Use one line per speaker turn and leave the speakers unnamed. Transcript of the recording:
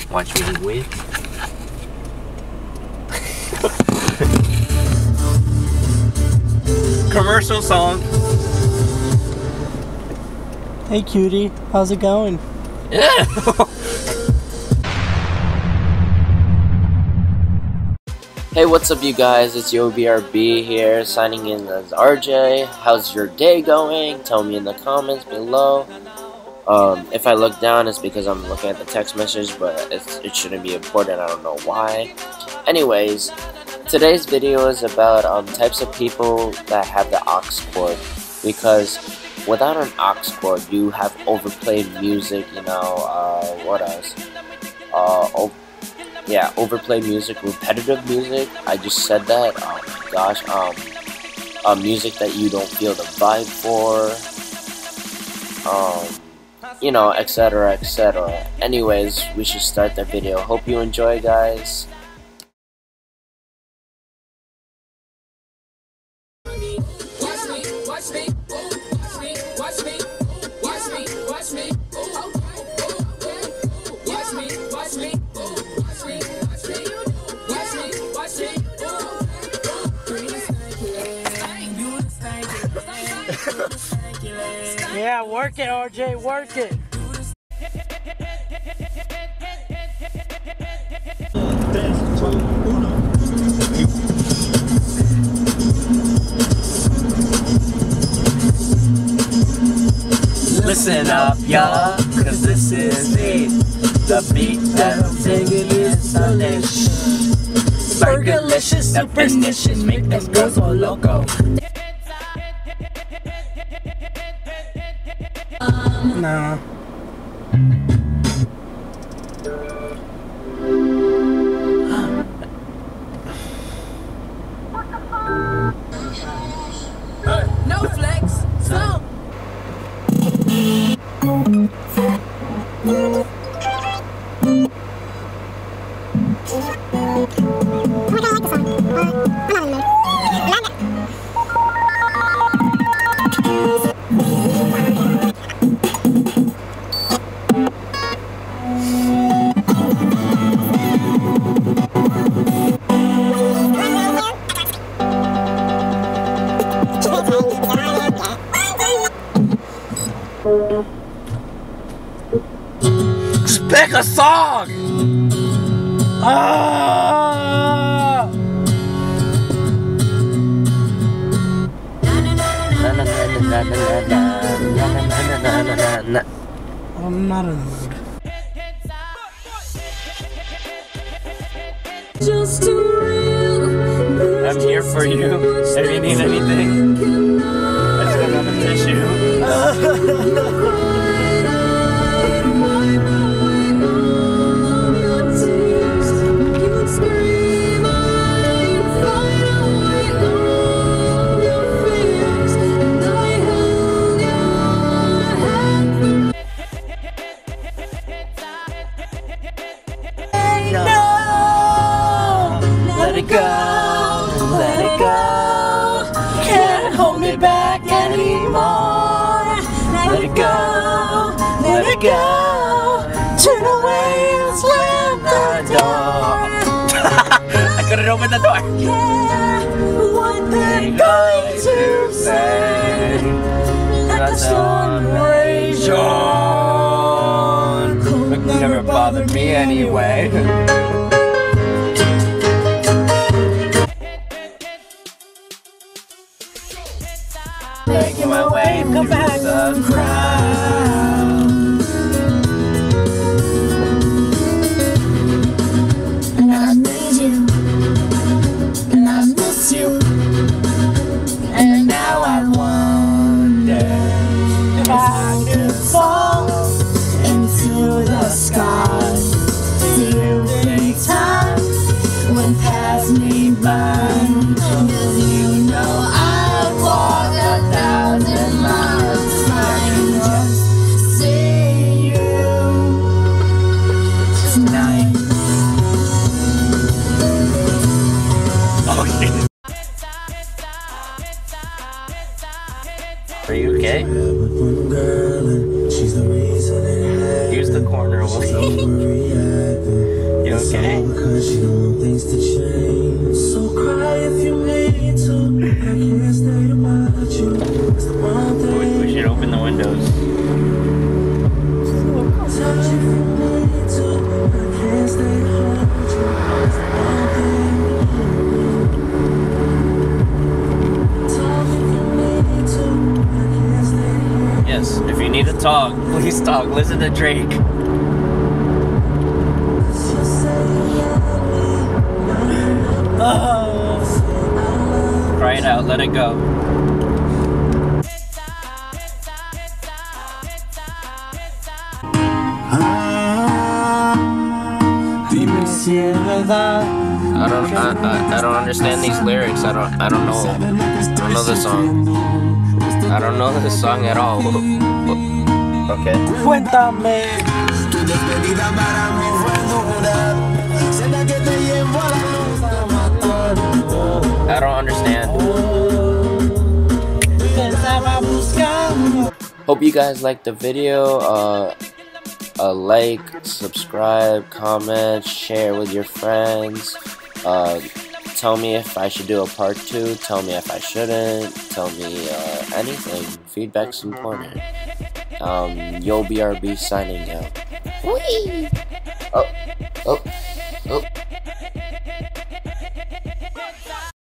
Watch me with. Commercial song.
Hey cutie, how's it going?
Yeah. Hey, what's up you guys? It's YoBRB here, signing in as RJ. How's your day going? Tell me in the comments below. If I look down, it's because I'm looking at the text message, but it shouldn't be important. I don't know why. Anyways, today's video is about types of people that have the aux cord, because without an aux cord, you have overplayed music. You know, what else? Yeah, overplayed music, repetitive music. I just said that. Oh my gosh. Music that you don't feel the vibe for. You know, etc, etc. Anyways, we should start the video. Hope you enjoy, guys.
Yeah, work it, RJ, work it.
Listen up, y'all, cause this is it. The beat that I'm singing is delicious. Burgerlicious, superstitious, make them girls go loco.
Nah.
No flex, so.
Just pick a song! Ah!
I'm not in the mood.
Just too real.
I'm here for you. If you need anything, I just got a tissue. Let it go, let it go. Can't hold me back anymore. Let it go, let it go. Turn away and slam the door. I couldn't open the door. What they're going to say. That's on rage on. But never bothered me anyway. Making my way through the crowd,
And I need you, and I miss you,
and now I wonder if I could fall
into the sky.
Do you think time would pass me by? 'Cause you know I'd walk 1,000 miles to find you. she don't want things to change. So cry if you need to. I can't stay to watch you. It's the one thing.
We should open the windows.
Touch if you need to. I can't stay to hold you. It's the one thing. Talk if you need to. I can't stay to hold you.
Yes, if you need to talk, please talk. Listen to Drake. Cry it out, let it go. I don't understand these lyrics. I don't know the song. I don't know this song at all. Okay.
Cuéntame.
I don't understand. Hope you guys liked the video. Like, subscribe, comment, share with your friends. Tell me if I should do a part 2. Tell me if I shouldn't. Tell me anything. Feedback's important. Yo BRB signing out. Whee! Oh.